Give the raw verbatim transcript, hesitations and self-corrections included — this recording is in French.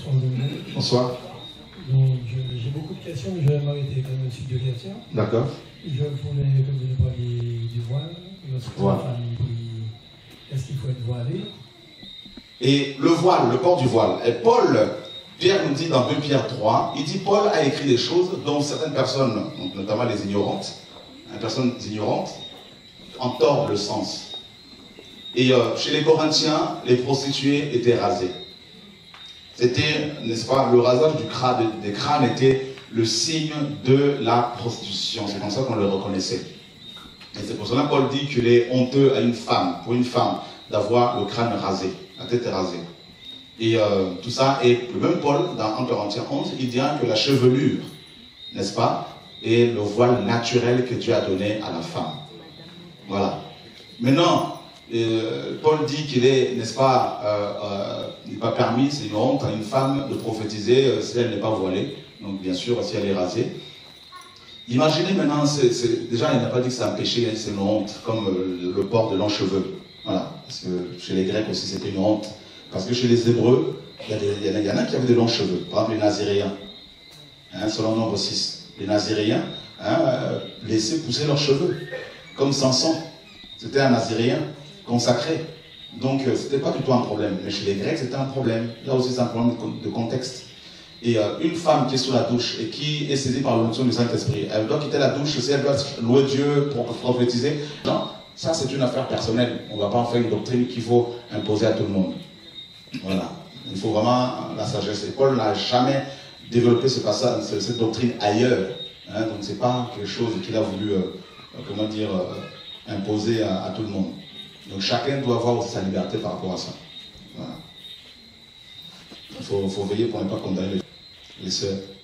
Bonsoir Dominique. Bonsoir. J'ai beaucoup de questions, mais je vais m'arrêter quand même au type de questions. D'accord. Je voulais, comme vous parliez du voile, lorsque Voilà. la famille, est-ce qu'il faut être voilé? Et le voile, le port du voile. Et Paul, Pierre nous dit dans deux Pierre trois, il dit Paul a écrit des choses dont certaines personnes, donc notamment les ignorantes, les personnes ignorantes, en tordent le sens. Et euh, chez les Corinthiens, les prostituées étaient rasées. C'était, n'est-ce pas, le rasage du crâne, des crânes était le signe de la prostitution. C'est comme ça qu'on le reconnaissait. Et c'est pour cela que Paul dit qu'il est honteux à une femme, pour une femme, d'avoir le crâne rasé, la tête rasée. Et euh, tout ça, et le même Paul, dans un Corinthiens onze, il dit que la chevelure, n'est-ce pas, est le voile naturel que Dieu a donné à la femme. Voilà. Maintenant, euh, Paul dit qu'il est, n'est-ce pas, euh, euh, il n'est pas permis, c'est une honte à une femme de prophétiser euh, si elle n'est pas voilée. Donc bien sûr, si elle est rasée. Imaginez maintenant, c'est, c'est, déjà il n'a pas dit que c'est un péché, c'est une honte, comme euh, le port de longs cheveux. Voilà, parce que chez les Grecs aussi c'était une honte. Parce que chez les Hébreux, il y, il y, il y en a qui avaient de longs cheveux. Par exemple les Naziréens, hein, selon Nombre six. Les Naziréens hein, euh, laissaient pousser leurs cheveux, comme Samson. C'était un Naziréen consacré. Donc euh, c'était pas du tout un problème. Mais chez les Grecs c'était un problème. Là aussi c'est un problème de, de contexte. Et euh, une femme qui est sous la douche et qui est saisie par l'onction du Saint-Esprit, elle doit quitter la douche si elle doit louer Dieu pour prophétiser. Non, ça c'est une affaire personnelle. On ne va pas en faire une doctrine qu'il faut imposer à tout le monde. Voilà. Il faut vraiment la sagesse. Et Paul n'a jamais développé ce passage, cette doctrine ailleurs. Hein, donc c'est pas quelque chose qu'il a voulu, euh, comment dire, euh, imposer à, à tout le monde. Donc chacun doit avoir aussi sa liberté par rapport à ça. Voilà. Il faut, faut veiller pour ne pas condamner les, les sœurs.